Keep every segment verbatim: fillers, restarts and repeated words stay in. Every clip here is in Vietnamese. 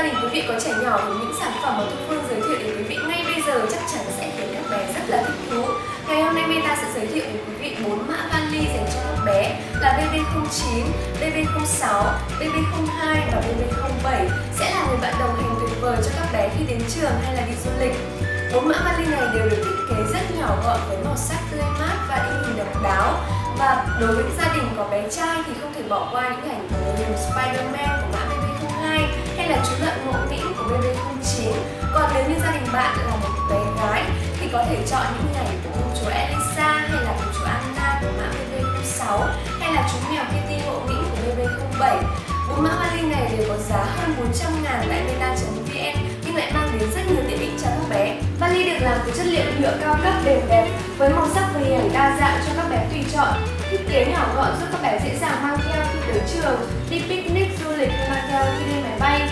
gia đình quý vị có trẻ nhỏ thì những sản phẩm mà Thu Phương giới thiệu đến quý vị ngay bây giờ chắc chắn sẽ khiến các bé rất là thích thú. Ngày hôm nay Meta sẽ giới thiệu đến quý vị bốn mã vali dành cho các bé là B B không chín, B B không sáu, B B không hai và B B không bảy sẽ là người bạn đồng hành tuyệt vời cho các bé khi đến trường hay là đi du lịch. Bốn mã vali này đều được thiết kế rất nhỏ gọn với màu sắc tươi mát và in hình độc đáo. Và đối với gia đình có bé trai thì không thể bỏ qua những ảnh của hình Spider-Man của mã B B không hai hay là chú lợn ngộ nghĩnh của B B không chín. Còn nếu như gia đình bạn là một bé gái thì có thể chọn những hình ảnh của công chúa Elsa hay là công chúa Anna của mã B B không sáu hay là chú mèo Kitty ngộ nghĩnh của B B không bảy. Bốn mã vali này đều có giá hơn bốn trăm ngàn tại meta chấm vn nhưng lại mang đến rất nhiều tiện ích cho các bé. Vali được làm từ chất liệu nhựa cao cấp bền đẹp với màu sắc và hình ảnh đa dạng cho các bé tùy chọn. Thiết kế nhỏ gọn giúp các bé dễ dàng mang theo khi tới trường, đi picnic, du lịch hay mang theo khi đi máy bay.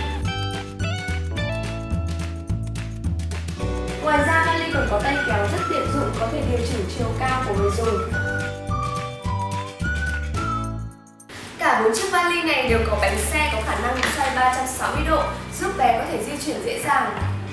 Ngoài ra, vali còn có tay kéo rất tiện dụng, có thể điều chỉnh chiều cao của người dùng. Cả bốn chiếc vali này đều có bánh xe có khả năng xoay ba trăm sáu mươi độ, giúp bé có thể di chuyển dễ dàng.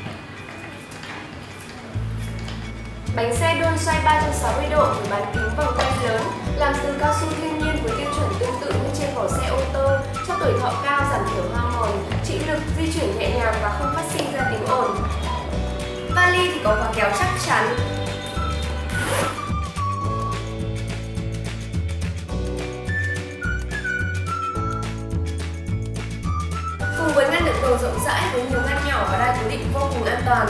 Bánh xe đôn xoay ba trăm sáu mươi độ với bán kính vòng quay lớn, làm từ cao su thiên nhiên với tiêu chuẩn tương tự như trên vỏ xe ô tô, cho tuổi thọ cao, giảm thiểu hao mòn, chịu lực, di chuyển nhẹ nhàng và không phát sinh ra tiếng ồn. Vali thì có khóa kéo chắc chắn. Cùng với ngăn đựng đồ rộng rãi với nhiều ngăn nhỏ và đai cố định vô cùng an toàn.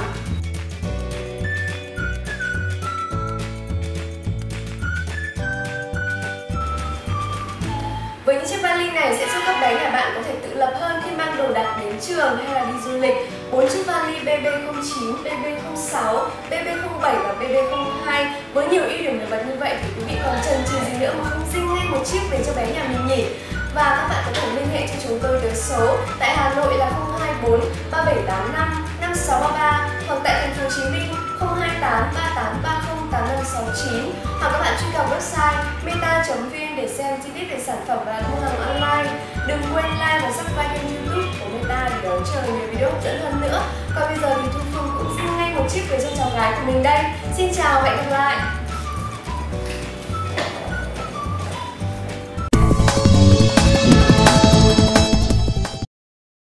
Với những chiếc vali này sẽ giúp các bé nhà bạn có thể tự lập hơn khi mang đồ đạc đến trường hay là đi du lịch. Bốn chiếc vali B B không chín, B B không sáu, B B không bảy và B B không hai với nhiều ưu điểm nổi bật như vậy thì quý vị còn chần chừ gì nữa mà không xin ngay một chiếc về cho bé nhà mình nhỉ? Và các bạn có thể liên hệ cho chúng tôi tới số tại Hà Nội là không hai bốn ba bảy tám năm năm sáu ba ba hoặc tại thành phố Hồ Chí Minh không hai tám ba tám ba không tám năm sáu chín, hoặc các bạn truy cập website meta chấm vn để xem chi tiết về sản phẩm và đặt mua hàng online. Đừng quên like và subscribe kênh YouTube của Meta để đón chờ nhiều video hấp dẫn hơn nữa. Còn bây giờ thì Thu Phương cũng xin ngay một chiếc về cho cháu gái của mình đây. Xin chào và hẹn gặp lại.